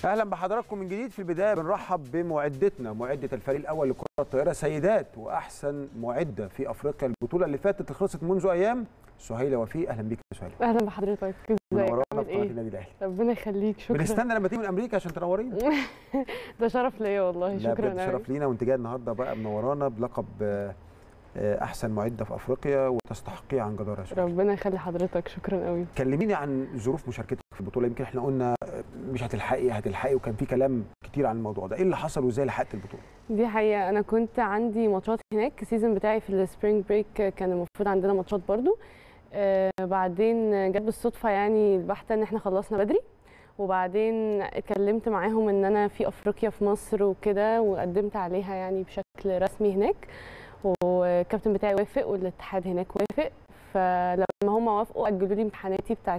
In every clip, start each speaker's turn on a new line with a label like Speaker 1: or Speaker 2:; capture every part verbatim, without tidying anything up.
Speaker 1: اهلا بحضراتكم من جديد. في البدايه بنرحب بمعدتنا معده الفريق الاول لكره الطائره سيدات واحسن معده في افريقيا البطوله اللي فاتت اللي خلصت منذ ايام، سهيله وفيه. اهلا بيك يا سهيله.
Speaker 2: اهلا بحضرتك. ازيك؟
Speaker 1: منورانا
Speaker 2: عامل
Speaker 1: في قناه
Speaker 2: ايه؟
Speaker 1: النادي الاهلي.
Speaker 2: ربنا يخليك. شكرا.
Speaker 1: بنستنى لما تيجي من امريكا عشان تنورينا.
Speaker 2: ده شرف ليا والله. شكرا.
Speaker 1: لا شرف لينا، وانت جايه النهارده بقى منورانا بلقب احسن معده في افريقيا وتستحقيه عن جداره يا سهيله.
Speaker 2: ربنا يخلي حضرتك. شكرا قوي.
Speaker 1: كلميني عن ظروف مشاركتك في البطوله. يمكن احنا قلنا مش هتلحقي هتلحقي وكان في كلام كتير عن الموضوع ده، ايه اللي حصل وازاي لحقت البطوله؟
Speaker 2: دي حقيقه انا كنت عندي ماتشات هناك. السيزون بتاعي في السبرينج بريك كان المفروض عندنا ماتشات برضو. آه بعدين جت بالصدفه يعني البحته ان احنا خلصنا بدري، وبعدين اتكلمت معاهم ان انا في افريقيا في مصر وكده وقدمت عليها يعني بشكل رسمي هناك، والكابتن بتاعي وافق والاتحاد هناك وافق. فلما هم وافقوا اجلوا لي امتحاناتي بتاعه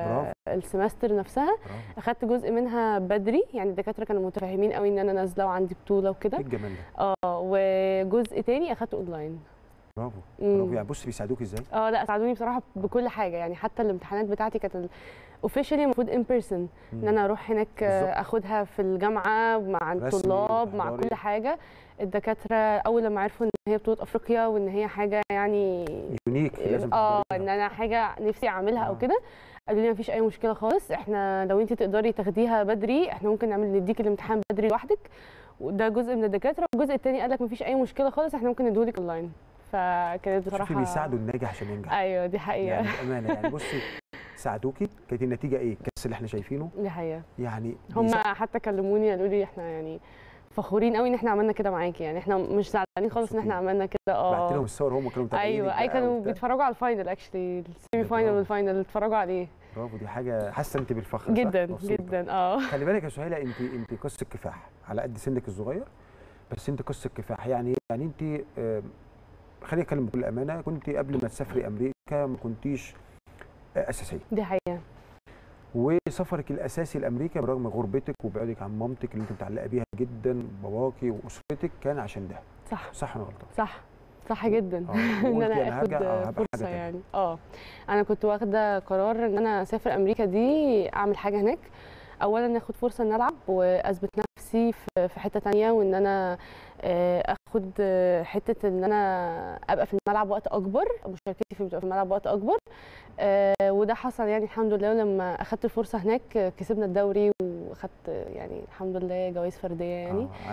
Speaker 2: السمستر نفسها. برافو. اخدت جزء منها بدري، يعني الدكاتره كانوا متفاهمين قوي ان انا نازله وعندي بطوله وكده.
Speaker 1: ايه الجمال ده؟
Speaker 2: اه وجزء تاني اخدته اونلاين.
Speaker 1: برافو برافو. يعني بص بيساعدوك ازاي؟
Speaker 2: اه لا ساعدوني بصراحه بكل حاجه، يعني حتى الامتحانات بتاعتي كانت اوفيشالي المفروض ان بيرسون، ان انا اروح هناك بالزبط. اخدها في الجامعه مع الطلاب مع كل حاجه. الدكاتره اول لما عرفوا ان هي بطوله افريقيا وان هي حاجه يعني
Speaker 1: يونيك لازم
Speaker 2: اه ان انا حاجه نفسي اعملها آه. او كده، قالوا لي مفيش اي مشكله خالص، احنا لو انت تقدري تاخديها بدري احنا ممكن نعمل نديك الامتحان بدري لوحدك. وده جزء من الدكاتره، والجزء الثاني قال لك مفيش اي مشكله خالص احنا ممكن نديهولك اونلاين. فكانت بصراحه
Speaker 1: شوفي بيساعدوا الناجح عشان ينجح.
Speaker 2: ايوه دي حقيقه
Speaker 1: يعني بامانه. يعني بصي ساعدوكي، كانت النتيجه ايه؟ الكاس اللي احنا شايفينه.
Speaker 2: دي حقيقه.
Speaker 1: يعني
Speaker 2: هم حتى كلموني قالوا لي احنا يعني فخورين قوي ان احنا عملنا كده معاكي، يعني احنا مش زعلانين خالص ان احنا عملنا كده. اه
Speaker 1: بعت لهم الصور هم كانوا متابعين.
Speaker 2: ايوه اي كانوا بيتفرجوا على الفاينل، اكشلي السيمي فاينل والفاينل اتفرجوا عليه.
Speaker 1: برافو. دي حاجه حاسه انت بالفخر
Speaker 2: جدا جدا. اه
Speaker 1: خلي بالك يا سهيله، انت انت قصه كفاح على قد سنك الصغير، بس انت قصه كفاح. يعني يعني انت آه خليني اتكلم بكل امانه، كنت قبل ما تسافري امريكا ما كنتيش اساسيه.
Speaker 2: دي حقيقه.
Speaker 1: وسفرك الاساسي لامريكا برغم غربتك وبعدك عن مامتك اللي انت متعلقه بيها جدا باباكي واسرتك كان عشان ده.
Speaker 2: صح
Speaker 1: صح ولا غلطان؟
Speaker 2: صح صح جدا. ان انا اخد فرصه يعني. اه انا كنت واخده قرار ان انا اسافر امريكا دي اعمل حاجه هناك. اولا ناخد فرصه ان العب واثبت نفسي في حته ثانيه، وان انا اخد حته ان انا ابقى في الملعب وقت اكبر، مشاركتي في الملعب وقت اكبر. وده حصل يعني الحمد لله. ولما اخدت الفرصه هناك كسبنا الدوري واخدت يعني الحمد لله جوائز فرديه يعني.
Speaker 1: آه.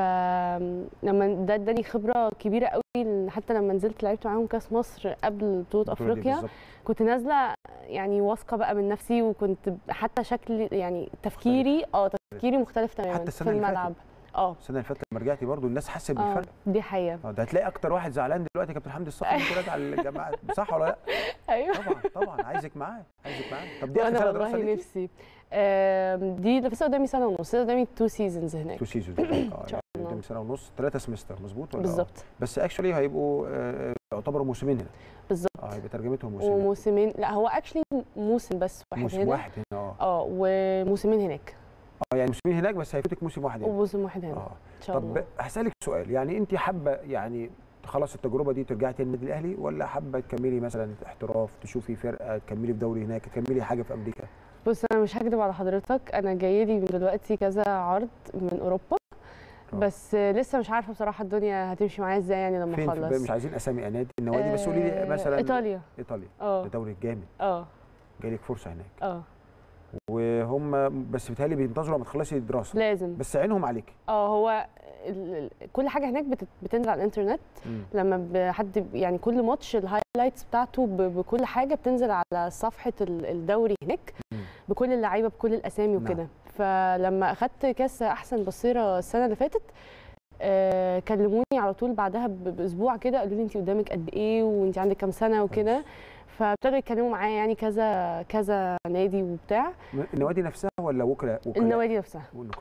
Speaker 2: فلما ده اداني خبره كبيره قوي، حتى لما نزلت لعبت معاهم كاس مصر قبل بطوله افريقيا كنت نازله يعني واثقه بقى من نفسي، وكنت حتى شكل يعني تفكيري اه تفكيري مختلف تماما
Speaker 1: حتى
Speaker 2: في الملعب. اه
Speaker 1: السنه اللي فاتت لما رجعتي برضو الناس حست بالفرق.
Speaker 2: اه دي حقيقه.
Speaker 1: اه ده هتلاقي اكتر واحد زعلان دلوقتي كابتن حمدي الصقر انت راجع الجامعه، صح ولا لا؟
Speaker 2: ايوه
Speaker 1: طبعا طبعا عايزك معاه عايزك معاه. طب دي
Speaker 2: اخر سنه دراسه والله نفسي. آه دي لسه قدامي سنه ونص، لسه قدامي تو سيزونز هناك.
Speaker 1: تو سيزونز اه يعني قدامي سنه ونص، ثلاثه سمستر مظبوط ولا؟
Speaker 2: بالظبط.
Speaker 1: بس اكشولي هيبقوا آه يعتبروا موسمين هنا.
Speaker 2: بالظبط.
Speaker 1: اه هيبقى ترجمتهم موسمين.
Speaker 2: وموسمين لا هو اكشلي موسم بس واحد
Speaker 1: موسم
Speaker 2: هنا.
Speaker 1: واحد هنا اه
Speaker 2: اه وموسمين هناك.
Speaker 1: اه يعني موسمين هناك بس هيفوتك موسم واحد هنا.
Speaker 2: وموسم واحد هنا.
Speaker 1: اه
Speaker 2: ان شاء الله.
Speaker 1: طب هسألك سؤال، يعني انت حابه يعني خلاص التجربه دي ترجعي تاني النادي الاهلي، ولا حابه تكملي مثلا احتراف، تشوفي فرقه، تكملي في دوري هناك، تكملي حاجه في امريكا؟
Speaker 2: بص انا مش هكدب على حضرتك، انا جاي لي من دلوقتي كذا عرض من اوروبا. أوه. بس لسه مش عارفه بصراحه الدنيا هتمشي معايا ازاي يعني لما اخلص.
Speaker 1: مش عايزين اسامي نادي النوادي آه بس قولي لي مثلا
Speaker 2: ايطاليا.
Speaker 1: ايطاليا
Speaker 2: اه
Speaker 1: ده دوري جامد.
Speaker 2: اه
Speaker 1: جاي لك فرصه هناك.
Speaker 2: اه
Speaker 1: وهم بس بيتهيألي بينتظروا لما تخلصي الدراسه
Speaker 2: لازم،
Speaker 1: بس عينهم عليك.
Speaker 2: اه هو كل حاجه هناك بتنزل على الانترنت. م. لما حد يعني كل ماتش الهايلايتس بتاعته بكل حاجه بتنزل على صفحه الدوري هناك. م. بكل اللعيبه بكل الاسامي وكده. نعم. فلما اخدت كاس احسن بصيره السنه اللي فاتت آه كلموني على طول بعدها باسبوع كده، قالوا لي انت قدامك قد ايه وانت عندك كام سنه وكده. فابتدوا يتكلموا معايا يعني كذا كذا نادي وبتاع.
Speaker 1: النوادي نفسها ولا وكلاء؟
Speaker 2: النوادي نفسها.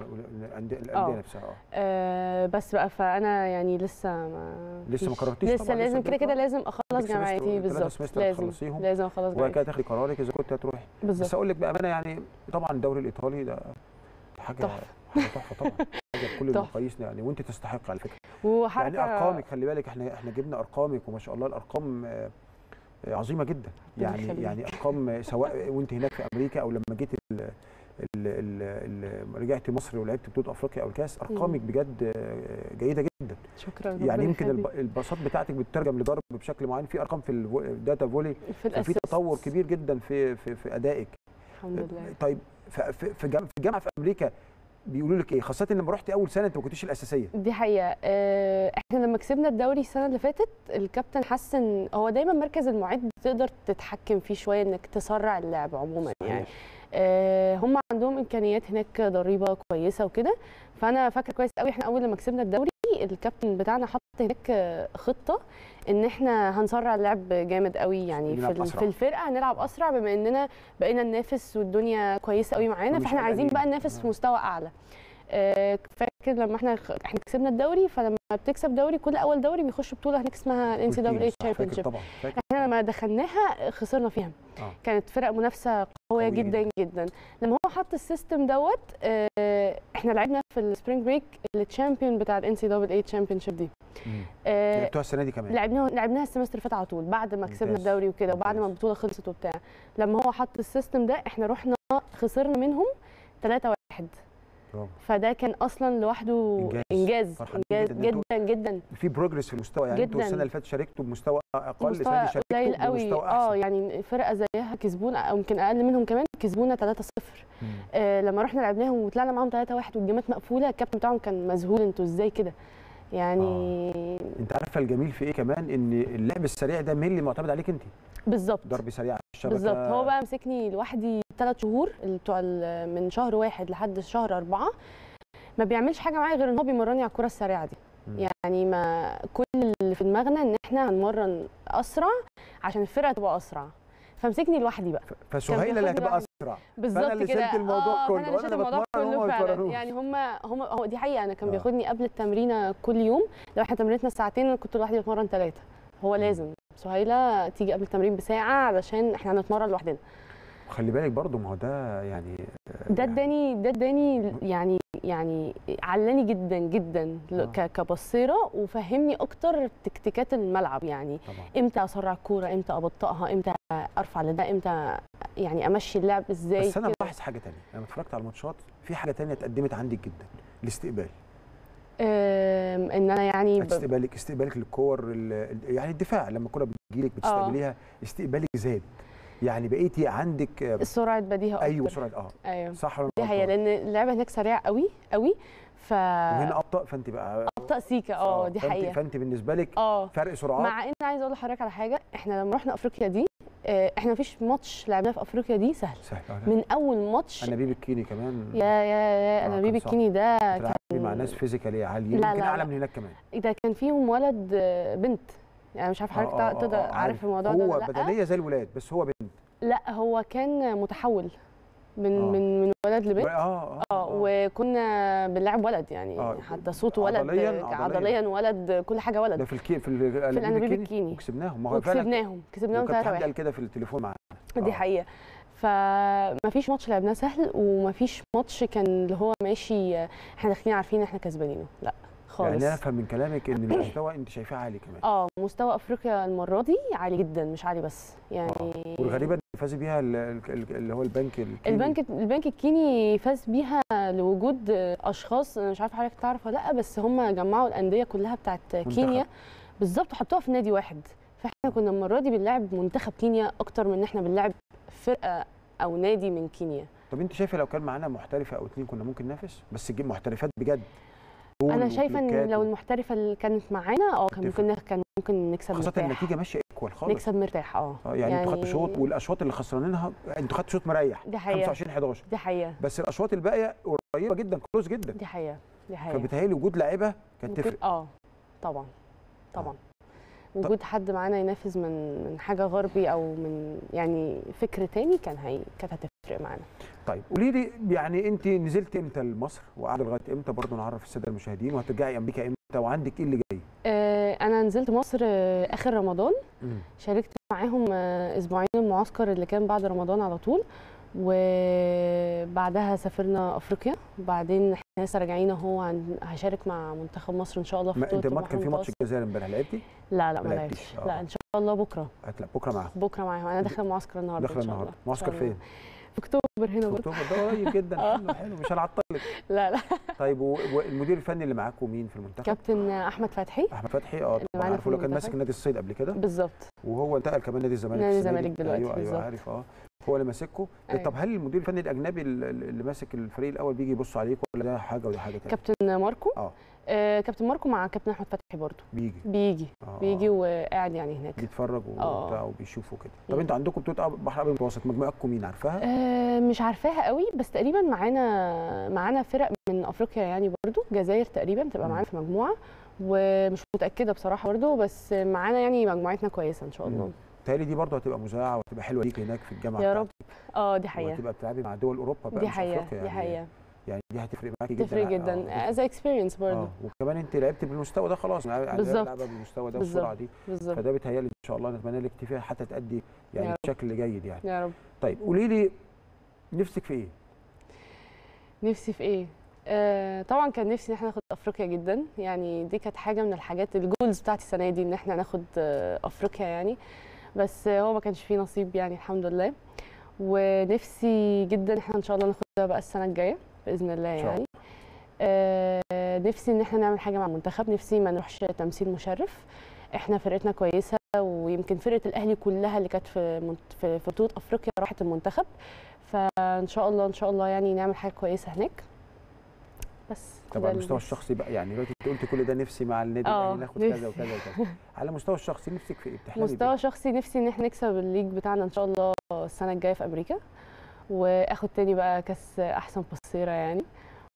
Speaker 1: الانديه نفسها اه.
Speaker 2: آه بس بقى فانا يعني لسه ما
Speaker 1: لسه ما قررتيش
Speaker 2: لسه طبعا. لازم كده كده لازم اخلص جامعتي. بالظبط لازم لازم اخلص جامعتي
Speaker 1: وبعد كده تاخدي قرارك اذا كنت هتروحي. بس اقول لك بامانه يعني طبعا الدوري الايطالي ده حاجه
Speaker 2: تحفه
Speaker 1: حاجه تحفه طبعا حاجه بكل المقاييس يعني، وانت تستحق على فكره.
Speaker 2: وحركه
Speaker 1: يعني ارقامك خلي بالك، احنا احنا جبنا ارقامك وما شاء الله الارقام عظيمه جدا يعني. يعني ارقام سواء وانت هناك في امريكا او لما جيت رجعتي مصر ولعبتي بطوله افريقيا او الكاس، ارقامك بجد جيده جدا.
Speaker 2: شكرا.
Speaker 1: يعني يمكن الباصات بتاعتك بتترجم لضرب بشكل معين، في ارقام في الداتا فولي، في تطور كبير جدا في في, في ادائك.
Speaker 2: الحمد لله.
Speaker 1: طيب في جامعه في امريكا بيقولوا لك ايه، خاصه لما رحتي اول سنه انت ما كنتيش الاساسيه؟
Speaker 2: دي حقيقه. احنا لما كسبنا الدوري السنه اللي فاتت الكابتن حس ان هو دايما مركز المعد تقدر تتحكم فيه شويه، انك تسرع اللعب عموما. صحيح. يعني هم عندهم امكانيات هناك ضريبه كويسه وكده. فانا فاكره كويس قوي احنا اول لما كسبنا الدوري الكابتن بتاعنا حط هناك خطه ان احنا هنسرع اللعب جامد قوي، يعني في, في الفرقه هنلعب اسرع بما اننا بقينا ننافس والدنيا كويسه قوي معانا، فاحنا عايزين بقى ننافس في مستوى اعلى. فاكر لما احنا احنا كسبنا الدوري، فلما بتكسب دوري كل اول دوري بيخش بطوله هناك اسمها الان سي دبليو اي تشامبيونشيب. احنا لما دخلناها خسرنا فيها. آه. كانت فرق منافسه قويه جدا جدا, جدا. لما هو حط السيستم دوت اه احنا لعبنا في السبرينج بريك التشامبيون بتاع الان سي دبليو اي تشامبيونشيب دي.
Speaker 1: اه لعبتوها السنه دي كمان؟
Speaker 2: لعبناها لعبناها السمستر اللي فات على طول بعد ما كسبنا الدوري وكده، وبعد ما البطوله خلصت وبتاع. لما هو حط السيستم ده احنا رحنا خسرنا منهم ثلاثة واحد. فده كان اصلا لوحده انجاز, إنجاز. إنجاز جدا جدا, جدا.
Speaker 1: في بروجرس في المستوى، يعني انتوا السنه اللي فاتت شاركتوا بمستوى اقل، السنه دي شاركتوا بمستوى احسن.
Speaker 2: اه يعني فرقه زيها كسبونا او يمكن اقل منهم كمان، كسبونا ثلاثة صفر. آه لما رحنا لعبناهم وطلعنا معاهم ثلاثة واحد والجيمات مقفوله، الكابتن بتاعهم كان مذهول انتوا ازاي كده يعني. آه.
Speaker 1: انت عارفه الجميل في ايه كمان، ان اللعب السريع ده مين اللي معتمد عليك انت
Speaker 2: بالظبط،
Speaker 1: ضرب سريع على الشبكه
Speaker 2: بالظبط. هو بقى مسكني لوحدي ثلاث شهور بتوع من شهر واحد لحد شهر أربعة، ما بيعملش حاجه معايا غير ان هو بيمرني على الكره السريعه دي. م. يعني ما كل اللي في دماغنا ان احنا هنمرن اسرع عشان الفرقه تبقى اسرع، فمسكني لوحدي بقى.
Speaker 1: فسهيله اللي هتبقى اسرع
Speaker 2: بالظبط كده.
Speaker 1: اللي شلت الموضوع
Speaker 2: آه
Speaker 1: كله،
Speaker 2: انا اللي شلت الموضوع كله فعلا. يعني هم هم هو دي حقيقه، انا كان آه. بياخدني قبل التمرينه كل يوم، لو احنا تمرينتنا ساعتين انا كنت لوحدي بتمرن ثلاثه. هو لازم سهيله تيجي قبل التمرين بساعه علشان احنا هنتمرن لوحدنا.
Speaker 1: خلي بالك برضو، ما هو ده يعني
Speaker 2: ده اداني ده اداني يعني يعني علاني جدا جدا آه. كبصيره، وفهمني اكتر تكتيكات الملعب. يعني طبعا. امتى اسرع الكوره، امتى ابطئها، امتى ارفع لده، امتى يعني امشي اللعب ازاي.
Speaker 1: بس انا بلاحظ حاجه ثانيه لما اتفرجت على الماتشات، في حاجه ثانيه اتقدمت عندك جدا، الاستقبال.
Speaker 2: ان انا يعني
Speaker 1: استقبالك استقبالك للكور، يعني الدفاع لما الكوره بتجيلك بتستقبليها استقبالك زاد، يعني بقيتي عندك
Speaker 2: سرعه بديهه اكتر.
Speaker 1: ايوه سرعه اه
Speaker 2: ايوه
Speaker 1: صح ولا
Speaker 2: دي حقيقه، لان اللعبه هناك سريعه قوي قوي. ف
Speaker 1: وهنا ابطا، فانت بقى
Speaker 2: ابطا سيكا. اه دي حقيقه.
Speaker 1: فانت بالنسبه لك
Speaker 2: اه
Speaker 1: فرق سرعات.
Speaker 2: مع ان عايزه اقول لحضرتك على حاجه، احنا لما رحنا افريقيا دي احنا مفيش ماتش لعبناه في افريقيا دي سهل
Speaker 1: سهل
Speaker 2: من اول ماتش.
Speaker 1: انابيب الكيني كمان
Speaker 2: يا يا يا انابيب الكيني ده
Speaker 1: كان مع ناس فيزيكالي عاليين، يمكن اعلى من هناك كمان.
Speaker 2: ده كان فيهم ولد بنت، يعني مش عارف حضرتك تقدر عارف الموضوع ده ولا لا.
Speaker 1: هو بدنيه زي الولاد بس هو بنت.
Speaker 2: لا هو كان متحول من آه. من من ولد لبنت.
Speaker 1: اه اه,
Speaker 2: آه وكنا بنلعب ولد يعني آه. حتى صوته ولد، عضليا, عضليا ولد، كل حاجه ولد.
Speaker 1: ده في الكي في,
Speaker 2: في الانابيب الكيني
Speaker 1: وكسبناهم.
Speaker 2: ما هو كسبناهم كسبناهم ثلاثة واحد.
Speaker 1: قال كده في التليفون معانا.
Speaker 2: دي آه. حقيقه. فما فيش ماتش لعبناه سهل، وما فيش ماتش كان اللي هو ماشي احنا داخلين عارفين ان احنا كسبانينه، لا خالص.
Speaker 1: يعني انا افهم من كلامك ان المستوى انت شايفاه عالي كمان.
Speaker 2: اه مستوى افريقيا المره دي عالي جدا، مش عالي بس يعني.
Speaker 1: آه. والغريبه ان فاز بيها اللي هو البنك الكيني.
Speaker 2: البنك البنك الكيني فاز بيها لوجود اشخاص، انا مش عارفه حضرتك تعرف ولا لا، بس هم جمعوا الانديه كلها بتاعت كينيا بالظبط وحطوها في نادي واحد. فاحنا كنا المره دي بنلعب منتخب كينيا اكتر من ان احنا بنلعب فرقه او نادي من كينيا.
Speaker 1: طب انت شايفه لو كان معانا محترفه او اتنين كنا ممكن ننافس، بس تجيب محترفات بجد؟
Speaker 2: انا شايفه ان لو المحترفه اللي كانت معانا اه كان ممكن كان ممكن نكسب
Speaker 1: خاصه
Speaker 2: مرتاح.
Speaker 1: النتيجه ماشيه ايكوال خالص،
Speaker 2: نكسب مرتاح. اه
Speaker 1: يعني, يعني انتوا خدتوا شوط، والاشواط اللي خسرانينها انتوا خدتوا شوط مريح.
Speaker 2: دي حقيقه.
Speaker 1: خمسة وعشرين حداشر.
Speaker 2: دي حقيقه.
Speaker 1: بس الاشواط الباقيه قريبه جدا، كلوز جدا.
Speaker 2: دي حقيقه. دي حقيقه.
Speaker 1: فبتهيألي وجود لعيبه كانت تفرق.
Speaker 2: اه طبعا طبعا. وجود حد معانا ينافس من من حاجه غربي او من يعني فكر تاني كان هي كانت هتفرق معانا.
Speaker 1: طيب قولي لي، يعني انت نزلت امتى لمصر وقاعده لغايه امتى؟ برضه نعرف الساده المشاهدين، وهترجعي امريكا امتى، وعندك ايه اللي جاي؟
Speaker 2: آه انا نزلت مصر آه اخر رمضان. مم. شاركت معاهم آه اسبوعين المعسكر اللي كان بعد رمضان على طول، وبعدها سافرنا افريقيا، وبعدين احنا لسه راجعين اهو هشارك مع منتخب مصر ان شاء الله في
Speaker 1: بطوله. انت ما كان في ماتش الجزائر امبارح لعبتي؟
Speaker 2: لا لا ما لعبتش. لا ان شاء الله بكره.
Speaker 1: هتلعب بكره معاهم؟
Speaker 2: بكره معاهم. انا داخله معسكر النهارده.
Speaker 1: داخله النهارده. معسكر فين؟
Speaker 2: في اكتوبر هنا
Speaker 1: في
Speaker 2: برضه.
Speaker 1: اكتوبر ده قريب جدا. حلو حلو مش هنعطلك.
Speaker 2: لا لا.
Speaker 1: طيب والمدير الفني اللي معاكم مين في المنتخب؟
Speaker 2: كابتن احمد فتحي.
Speaker 1: احمد فتحي اه طبعا عارفه، لو كان ماسك نادي الصيد قبل كده
Speaker 2: بالظبط،
Speaker 1: وهو انتقل كمان نادي الزمالك.
Speaker 2: نادي الزمالك دلوقتي.
Speaker 1: ايوه ايوه عارف اه هو اللي ماسكه. أيوة. طب هل المدير الفني الاجنبي اللي ماسك الفريق الاول بيجي يبص عليكم ولا ده حاجه ولا حاجه ثانيه؟
Speaker 2: كابتن ماركو
Speaker 1: اه
Speaker 2: آه كابتن ماركو مع كابتن احمد فتحي برضه
Speaker 1: بيجي
Speaker 2: بيجي آه. بيجي وقاعد يعني هناك
Speaker 1: بيتفرج وبتاع وبيشوفوا كده. طب انتوا عندكم بطوله بحر ابيض متوسط مجموعتكم مين عارفاها؟
Speaker 2: آه مش عارفاها قوي، بس تقريبا معانا معانا فرق من افريقيا يعني برضه، الجزائر تقريبا بتبقى معانا في مجموعه، ومش متاكده بصراحه برضه، بس معانا يعني مجموعتنا كويسه ان شاء الله.
Speaker 1: تهيألي دي برضه هتبقى مذاعه وهتبقى حلوه ليك هناك في الجامعه
Speaker 2: يا رب. اه دي حقيقه.
Speaker 1: وهتبقى بتلعبي مع دول اوروبا بقى
Speaker 2: دي
Speaker 1: مش
Speaker 2: حقيقه
Speaker 1: افريقيا
Speaker 2: دي
Speaker 1: يعني
Speaker 2: حقيقه
Speaker 1: يعني دي هتفرق معاكي جدا.
Speaker 2: تفرق جدا از اكسبيرينس برضه.
Speaker 1: اه وكمان انت لعبتي بالمستوى ده خلاص يعني
Speaker 2: بالظبط
Speaker 1: لعبه بالمستوى ده والسرعه دي
Speaker 2: بالظبط.
Speaker 1: فده بيتهيألي ان شاء الله نتمنى لك فيها حتى تأدي يعني بشكل جيد يعني.
Speaker 2: يا رب.
Speaker 1: طيب قولي لي نفسك في ايه؟
Speaker 2: نفسي في ايه؟ آه طبعا كان نفسي ان احنا ناخد افريقيا جدا، يعني دي كانت حاجه من الحاجات الجولز بتاعتي السنه دي ان احنا ناخد آه افريقيا يعني، بس هو ما كانش فيه نصيب يعني الحمد لله. ونفسي جدا احنا ان شاء الله ناخدها بقى السنه الجايه باذن الله يعني. آه نفسي ان احنا نعمل حاجه مع المنتخب، نفسي ما نروحش تمثيل مشرف. احنا فرقتنا كويسه، ويمكن فرقه الاهلي كلها اللي كانت في في بطوله افريقيا راحت المنتخب، فان شاء الله ان شاء الله يعني نعمل حاجه كويسه هناك. بس
Speaker 1: طب على المستوى الشخصي بقى يعني دلوقتي انت قلت كل ده نفسي مع النادي الاهلي ناخد كذا وكذا وكذا، على المستوى الشخصي نفسك في ايه؟ بتحلمي
Speaker 2: مستوى
Speaker 1: بيه؟
Speaker 2: شخصي نفسي ان احنا نكسب الليج بتاعنا ان شاء الله السنه الجايه في امريكا، واخد تاني بقى كاس احسن بصيره يعني،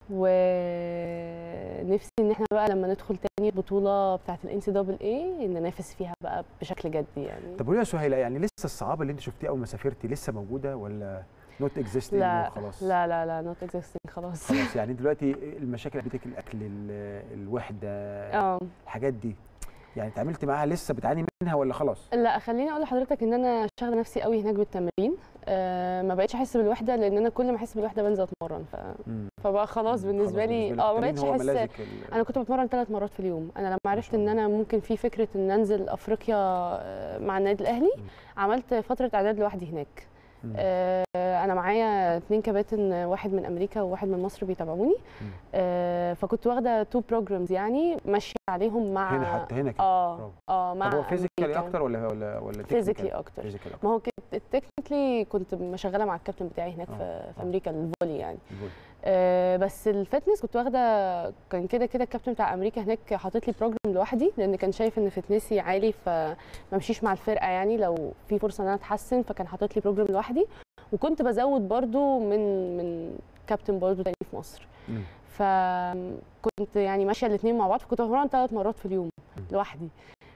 Speaker 2: ونفسي ان احنا بقى لما ندخل تاني البطوله بتاعه الان سي دبل اي ننافس فيها بقى بشكل جدي يعني.
Speaker 1: طب قولي يا سهيله يعني لسه الصعاب اللي انت شفتيها اول ما سافرتي لسه موجوده ولا نوت اكزيستنج وخلاص؟
Speaker 2: لا لا لا نوت اكزيستنج خلاص.
Speaker 1: خلاص يعني دلوقتي المشاكل اللي بتجيك الاكل الوحده اه الحاجات دي يعني اتعاملتي معاها لسه بتعاني منها ولا خلاص؟
Speaker 2: لا خليني اقول لحضرتك ان انا شاغله نفسي قوي هناك بالتمرين، آه ما بقتش احس بالوحده لان انا كل ما احس بالوحده بنزل اتمرن ف... فبقى خلاص بالنسبه لي اه ما بقتش احس. انا كنت بتمرن ثلاث مرات في اليوم، انا لما عرفت ان انا ممكن في فكره ان انزل افريقيا مع النادي الاهلي عملت فتره اعداد لوحدي هناك. آه انا معايا اتنين كباتن، واحد من امريكا وواحد من مصر بيتابعوني، آه فكنت واخده تو بروجرامز يعني ماشيه عليهم مع
Speaker 1: هنا حتى هنا كده
Speaker 2: اه اه مع
Speaker 1: طب هو فيزيكالي اكتر ولا ولا ولا
Speaker 2: فيزيكالي اكتر؟
Speaker 1: فيزيكالي اكتر.
Speaker 2: ما هو تكنيكلي كنت مشغله مع الكابتن بتاعي هناك في, في امريكا الفولي يعني الفولي. آه بس الفتنس كنت واخده، كان كده كده الكابتن بتاع امريكا هناك حاطط لي بروجرام لوحدي لان كان شايف ان فتنسي عالي فما مشيش مع الفرقه يعني لو في فرصه ان انا اتحسن، فكان حاطط لي بروجرام لوحدي، وكنت بزود برضو من من كابتن برضو تاني في مصر. م. فكنت يعني ماشيه الاثنين مع بعض، فكنت بتمرن ثلاث مرات في اليوم لوحدي،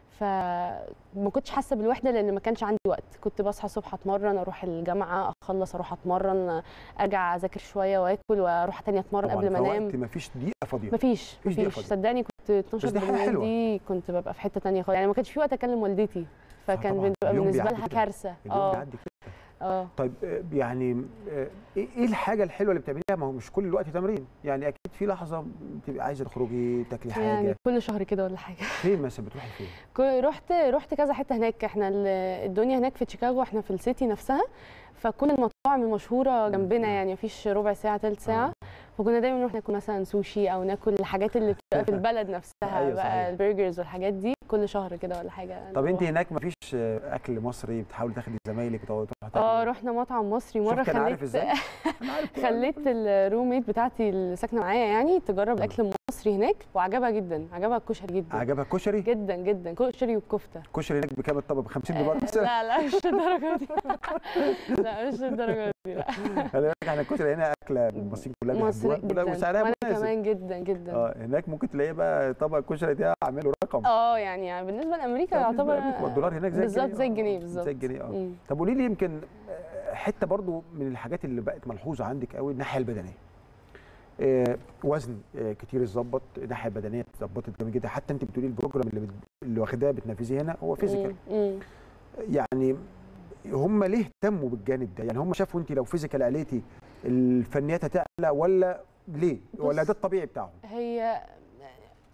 Speaker 2: فما كنتش حاسه بالوحده لان ما كانش عندي وقت، كنت بصحى الصبح اتمرن، اروح الجامعه اخلص اروح اتمرن، ارجع اذاكر شويه واكل واروح تاني اتمرن قبل ما انام.
Speaker 1: ما فيش دقيقه فاضيه؟
Speaker 2: ما فيش ما فيش صدقني، كنت اتناشر بالليل دي كنت ببقى في حته ثانيه خالص يعني، ما كانش في وقت اكلم والدتي، فكان بيبقى بالنسبه لها كارثه.
Speaker 1: اه اه طيب يعني ايه الحاجه الحلوه اللي بتعمليها؟ ما هو مش كل الوقت تمرين يعني، اكيد في لحظه بتبقي عايزه تخرجي تاكلي حاجه
Speaker 2: يعني كل شهر كده ولا حاجه.
Speaker 1: فين مثلا بتروحي فين؟
Speaker 2: رحت رحت كذا حته هناك، احنا الدنيا هناك في شيكاغو، احنا في السيتي نفسها، فكل المطاعم المشهوره جنبنا يعني مفيش ربع ساعه ثلث ساعه آه. فكنا دايما نروح ناكل مثلا سوشي او ناكل الحاجات اللي بتبقى في البلد نفسها أيوة بقى البرجرز والحاجات دي كل شهر كده ولا حاجه.
Speaker 1: طب انت هناك مفيش اكل مصري بتحاولي تاخدي زمايلك وتقعدوا
Speaker 2: اه رحنا مطعم مصري مره، خليت
Speaker 1: عارف ازاي؟
Speaker 2: خليت الروميت بتاعتي اللي ساكنه معايا يعني تجرب الاكل المصري هناك وعجبها جدا، عجبها الكشري جدا.
Speaker 1: عجبها الكشري؟
Speaker 2: جدا جدا، كشري والكفته.
Speaker 1: الكشري هناك بكام الطبق؟ ب خمسين دولار بس؟
Speaker 2: لا لا مش الدرجه دي. لا مش الدرجه دي لا.
Speaker 1: خلي بالك احنا الكشري هنا اكله المصريين كلها بيحبوها وسعرها مناسب.
Speaker 2: كمان جدا جدا.
Speaker 1: اه هناك ممكن تلاقي بقى طبق الكشري ده عامله رقم.
Speaker 2: اه يعني بالنسبه لامريكا يعتبر
Speaker 1: الدولار هناك زي
Speaker 2: بالظبط زي الجنيه بالظبط.
Speaker 1: زي الجنيه اه. طب قولي لي يمكن حته برضو من الحاجات اللي بقت ملحوظه عندك قوي الناحيه البدنيه. آه وزن آه كتير اتظبط، الناحيه البدنيه اتظبطت جامد جدا، حتى انت بتقولي البروجرام اللي بت... اللي واخداه بتنفذيه هنا هو فيزيكال. يعني هم ليه اهتموا بالجانب ده؟ يعني هم شافوا انت لو فيزيكال عليتي الفنيات هتعلى ولا ليه؟ ولا ده الطبيعي بتاعهم؟
Speaker 2: هي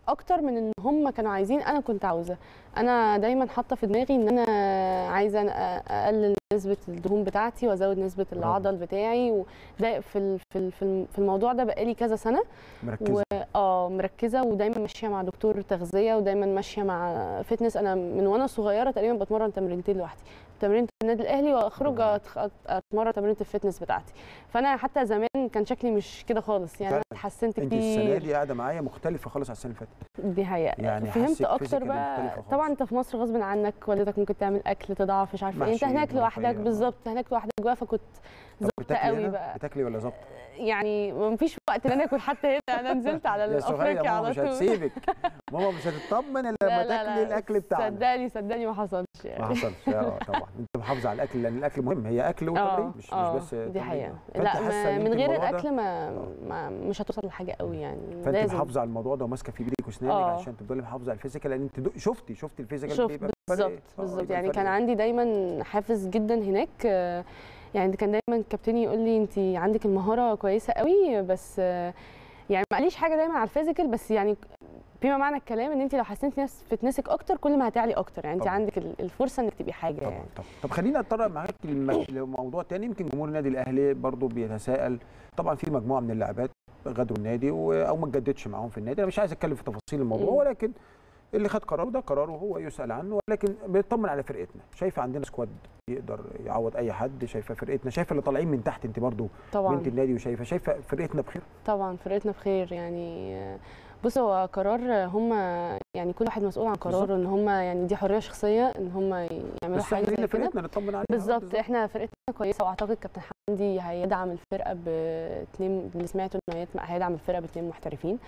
Speaker 2: اكتر من ان هم كانوا عايزين، انا كنت عاوزه. انا دايما حاطه في دماغي ان انا عايزه اقلل نسبه الدهون بتاعتي وازود نسبه العضل بتاعي، وده في في في الموضوع ده بقالي كذا سنه
Speaker 1: مركزه
Speaker 2: اه مركزه، ودايما ماشيه مع دكتور تغذيه، ودايما ماشيه مع فتنس. انا من وانا صغيره تقريبا بتمرن تمرينتين لوحدي، تمرينة النادي الاهلي واخرج اتمرن تمرينة الفتنس بتاعتي. فانا حتى زمان كان شكلي مش كده خالص يعني، انا اتحسنت كتير.
Speaker 1: انت السنه دي قاعده معايا مختلفه خالص عن السنه اللي فاتت.
Speaker 2: دي حقيقه يعني فهمت اكتر بقى. طبعا انت في مصر غصب عنك، والدتك ممكن تعمل اكل تضعف مش عارفه ايه، انت هناك لوحدك بالظبط، هناك لوحدك بقى، فكنت ظبطه قوي بقى.
Speaker 1: بتاكلي ولا ظبط؟
Speaker 2: يعني مفيش وقت ان انا اكل حتى هنا، انا نزلت على الافريقيا على طول.
Speaker 1: مش هتسيبك ماما، مش هتطمن الا لما تاكلي الاكل بتاعنا.
Speaker 2: صدقني صدقني ما حصلش يعني.
Speaker 1: ما حصلش اه طبعا. انت محافظه على الاكل لان الاكل مهم، هي اكل وتمرين مش مش بس
Speaker 2: دي حقيقه. لا من غير الاكل ما, ما مش هتوصل لحاجه قوي يعني.
Speaker 1: فانت محافظه على الموضوع ده وماسكه في ايديك واسنانك عشان تفضلي محافظه على الفيزيكال، لان انت شفتي شفتي الفيزيكال بيبقى
Speaker 2: بالظبط بالظبط يعني. كان عندي دايما حافز جدا هناك يعني، كان دايما كابتني يقول لي انت عندك المهاره كويسه قوي، بس يعني ما قاليش حاجه دايما على الفيزيكال، بس يعني بما معنى الكلام ان انت لو حسنتي نفس فتنسك اكتر كل ما هتعلي اكتر يعني. انت عندك الفرصه انك تبقي حاجه
Speaker 1: طبعا
Speaker 2: يعني.
Speaker 1: طبعا. طب خلينا اتطرق معاك لموضوع تاني. يمكن جمهور النادي الاهلي برضو بيتساءل، طبعا في مجموعه من اللاعبات غادروا النادي او ما اتجددش معاهم في النادي. انا مش عايز اتكلم في تفاصيل الموضوع، م. ولكن اللي خد قراره ده قراره هو يسأل عنه، ولكن بيطمن على فرقتنا. شايفه عندنا سكواد يقدر يعوض اي حد، شايفه فرقتنا، شايفه اللي طالعين من تحت انت برضو
Speaker 2: طبعا
Speaker 1: بنت النادي، وشايفه شايفه فرقتنا بخير.
Speaker 2: طبعا فرقتنا بخير يعني. بص هو قرار هم يعني كل واحد مسؤول عن قراره، ان هم يعني دي حريه شخصيه ان هم يعملوا حاجه زي كده.
Speaker 1: فرقتنا نطمن عليها
Speaker 2: بالظبط. احنا فرقتنا كويسه، واعتقد كابتن حمدي هيدعم الفرقه باثنين، اللي سمعته انه هيدعم الفرقه باثنين محترفين،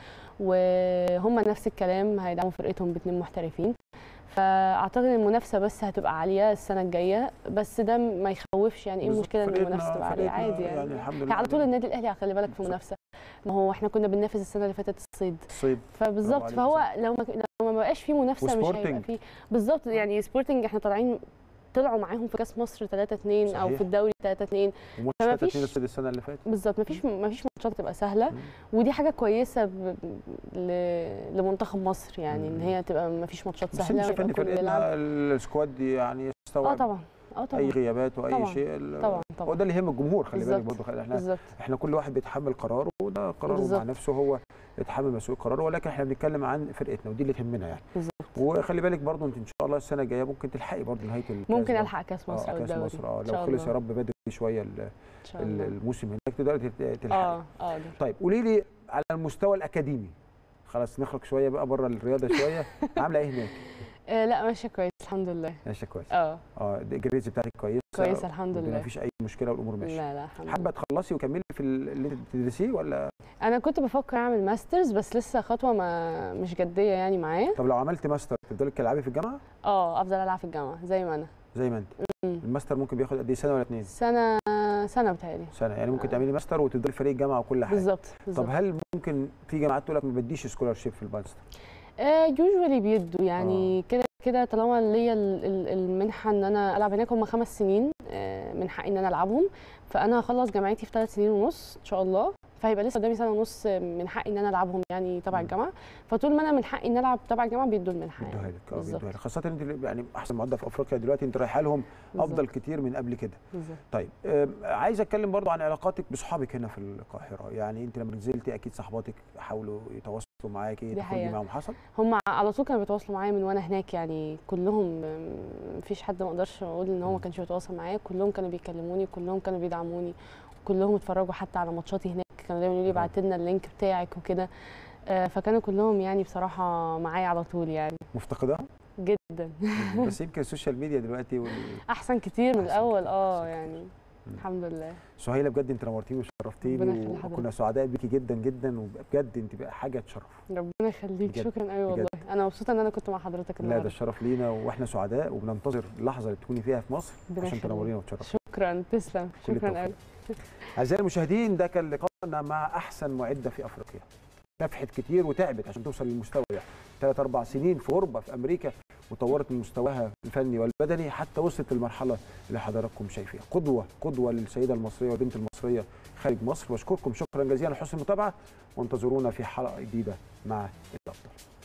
Speaker 2: وهم نفس الكلام هيدعموا فرقتهم باثنين محترفين. فاعتقد المنافسه بس هتبقى عاليه السنه الجايه، بس ده ما يخوفش يعني. ايه المشكله ان المنافسه تبقى عاليه؟ عادي يعني, يعني الحمد لله. على طول النادي الاهلي خلي بالك في منافسه، ما هو احنا كنا بننافس السنه اللي فاتت الصيد
Speaker 1: الصيد
Speaker 2: فبالظبط. فهو لو ما لو ما بقاش في منافسه مش هيبقى في بالظبط يعني. سبورتنج احنا طالعين طلعوا معاهم في كاس مصر ثلاثة اثنين او في الدوري ثلاثة اثنين،
Speaker 1: فما فيش السنه اللي فاتت
Speaker 2: بالظبط. ما فيش ما فيش ماتشات تبقى سهله، ودي حاجه كويسه ب... ل... لمنتخب مصر يعني، مم. ان هي تبقى ما فيش ماتشات سهله.
Speaker 1: بس انت شايف ان فرقتنا السكواد يعني يستوعب
Speaker 2: اه طبعا اه طبعا
Speaker 1: اي غيابات واي
Speaker 2: طبعًا.
Speaker 1: شيء
Speaker 2: طبعا طبعا.
Speaker 1: وده اللي يهم الجمهور. خلي بالك برضه احنا
Speaker 2: بالزبط.
Speaker 1: احنا كل واحد بيتحمل قراره، وده قراره مع نفسه، هو يتحمل مسؤول قراره، ولكن احنا بنتكلم عن فرقتنا ودي اللي تهمنا يعني.
Speaker 2: بالظبط.
Speaker 1: وخلي بالك برضه انت ان شاء الله السنه الجايه ممكن تلحقي برضه نهايه الكاس،
Speaker 2: ممكن الحق كاس مصر
Speaker 1: او
Speaker 2: الدوري.
Speaker 1: كاس مصر اه لو خلص يا رب بدري شويه الموسم هناك تقدري تلحقي.
Speaker 2: اه اه
Speaker 1: طيب قولي لي على المستوى الاكاديمي، خلاص نخرج شويه بقى بره الرياضه شويه، عامله ايه هناك؟
Speaker 2: آه لا ماشيه كويس الحمد لله.
Speaker 1: ماشيه كويس
Speaker 2: اه
Speaker 1: اه الجريدز بتاعتك كويسه؟
Speaker 2: كويسه الحمد لله،
Speaker 1: ما فيش اي مشكله والامور ماشيه؟
Speaker 2: لا لا الحمد لله.
Speaker 1: حابه تخلصي وكملي في اللي انت بتدرسيه ولا؟
Speaker 2: انا كنت بفكر اعمل ماسترز، بس لسه خطوه ما مش جديه يعني معايا.
Speaker 1: طب لو عملت ماستر تفضلي تلعبي في الجامعه؟
Speaker 2: اه افضل العب في الجامعه زي ما انا.
Speaker 1: زي ما انت. مم. الماستر ممكن بياخد قد ايه، سنه ولا اتنين؟
Speaker 2: سنه سنه بتهيألي.
Speaker 1: سنه يعني ممكن آه. تعملي ماستر وتفضلي فريق الجامعه وكل حاجه.
Speaker 2: بالظبط بالظبط.
Speaker 1: طب هل ممكن في جامعات تقول لك ما بديش سكولارشيب في الماستر؟
Speaker 2: يوجوالي بيدوا يعني كده آه. كده طالما ليا المنحه ان انا العب هناك. هم خمس سنين من حقي ان انا العبهم، فانا هخلص جامعتي في ثلاث سنين ونص ان شاء الله، فهيبقى لسه قدامي سنه ونص من حقي ان انا العبهم يعني تبع الجامعه. فطول ما انا من حقي ان العب تبع الجامعه بيدوا المنحه
Speaker 1: بيدوها لك. اه بيدوها لك، خاصه انت يعني احسن معدل في افريقيا دلوقتي، انت رايحه لهم افضل كتير من قبل كده.
Speaker 2: بالظبط.
Speaker 1: طيب آه عايز اتكلم برضو عن علاقاتك باصحابك هنا في القاهره. يعني انت لما نزلتي اكيد صحباتك حاولوا يتواصلوا معاكي تخرجي معاهم، حصل؟
Speaker 2: هم على طول كانوا بيتواصلوا معايا من وانا هناك يعني، كلهم مفيش حد ما اقدرش اقول ان هو ما كانش بيتواصل معايا، كلهم كانوا بيكلموني، كلهم كانوا بيدعموني، كلهم اتفرجوا حتى على ماتشاتي هناك، كانوا دايما يقولوا لي ابعت لنا اللينك بتاعك وكده. فكانوا كلهم يعني بصراحه معايا على طول يعني.
Speaker 1: مفتقداها؟
Speaker 2: جدا.
Speaker 1: بس يمكن السوشيال ميديا دلوقتي وال...
Speaker 2: احسن كتير من الاول اه يعني. مم. الحمد لله.
Speaker 1: سهيله بجد انت نورتيني وشرفتيني، وكنا سعداء بيكي جدا جدا، وبجد انت بقى حاجه تشرف.
Speaker 2: ربنا يخليك، شكرا قوي والله. انا مبسوطه ان انا كنت مع حضرتك النهارده.
Speaker 1: لا ده الشرف لينا، واحنا سعداء وبننتظر اللحظه اللي تكوني فيها في مصر عشان تنورينا وتشرفينا.
Speaker 2: شكرا تسلم، شكرا قوي.
Speaker 1: اعزائي المشاهدين ده كان لقاءنا مع احسن معده في افريقيا، نفحت كتير وتعبت عشان توصل للمستوى ده، ثلاث اربع سنين في غربه في امريكا، وطورت من مستواها الفني والبدني حتى وصلت للمرحله اللي حضراتكم شايفينها. قدوه قدوه للسيده المصريه والبنت المصريه خارج مصر. واشكركم شكرا جزيلا لحسن المتابعه، وانتظرونا في حلقه جديده مع الافضل.